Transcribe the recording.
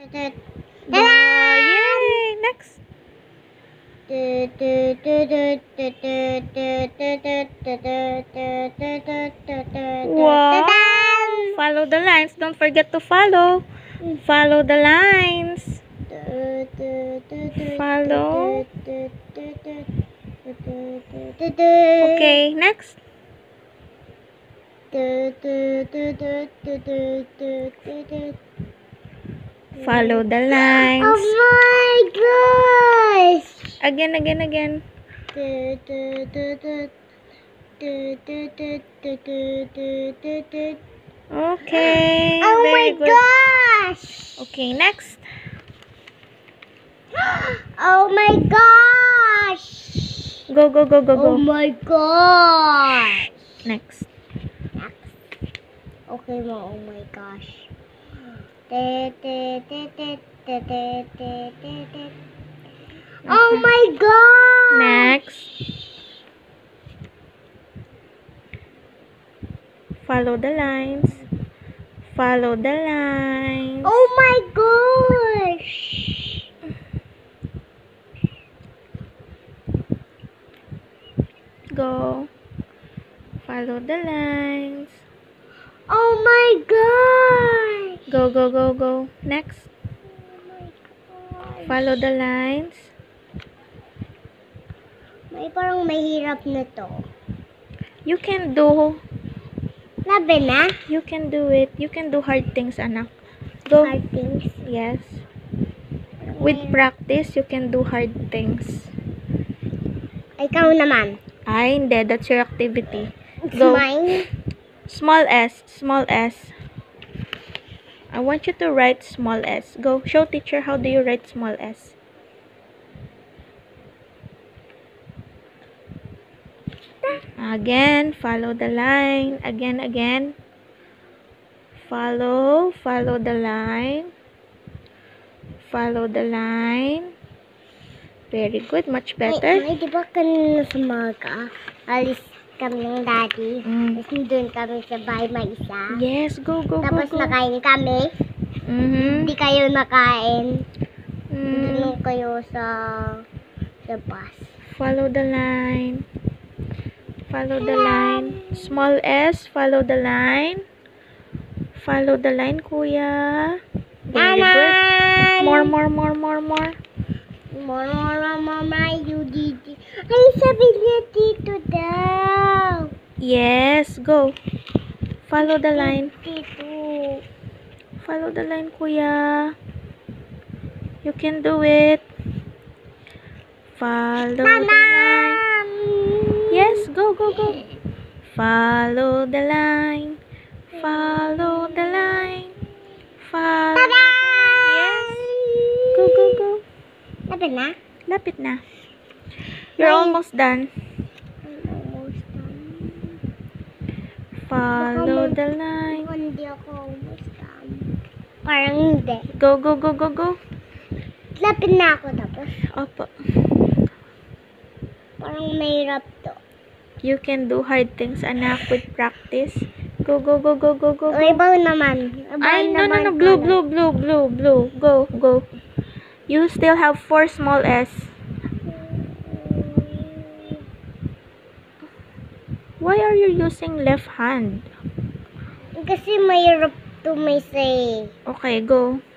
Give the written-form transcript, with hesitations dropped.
Yay! Next. Wow! Follow the lines. Don't forget to follow. Follow the lines. Follow. Okay, next. Follow the lines. Oh my gosh! Again. Okay. Oh my Very good. gosh! Okay, next. Oh my gosh! Go. Oh my gosh! Next. Okay mo, oh my gosh. Oh my gosh! Next. Follow the lines. Follow the lines. Oh my gosh! Go. Follow the lines. Oh my gosh! Go. Next. Oh my gosh. Follow the lines. May parang mahirap na to. You can do. Labi na? You can do it. You can do hard things, anak. Go. Hard things. Yes. With practice, you can do hard things. Ikaw naman. Ay, hindi. That's your activity. It's Go. mine. Small s. I want you to write small s. Go. Show teacher how do you write small s. Again, follow the line. Again. Follow the line. Follow the line. Very good. Much better. May di ba kanina sa maga? Alis kami ng daddy. Tapos doon kami sa bahay may isa. Yes, go. Tapos nakain kami. Hindi kayo nakain. Doon kayo sa bus. Follow the line. Follow the line. Small s. Follow the line. Follow the line, kuya. Very good. More. Mama, you did it. Ay, sabi niya dito daw. Yes, go. Follow the line. Dito. Follow the line, kuya. You can do it. Follow the line. Yes, go. Follow the line. Follow the line. Follow. Yes. Go. Sabi na? Lapit na. You're almost done. Almost done. Follow the line. Hindi ako almost done. Parang hindi. Go. Lapit na ako tapos. Opo. Parang mahirap to. You can do hard things, anak, with practice. Go. O, ibaw naman. Ay, no. Blue. Go. You still have 4 small s. Why are you using left hand? Kasi mahirap to may say. Okay, go.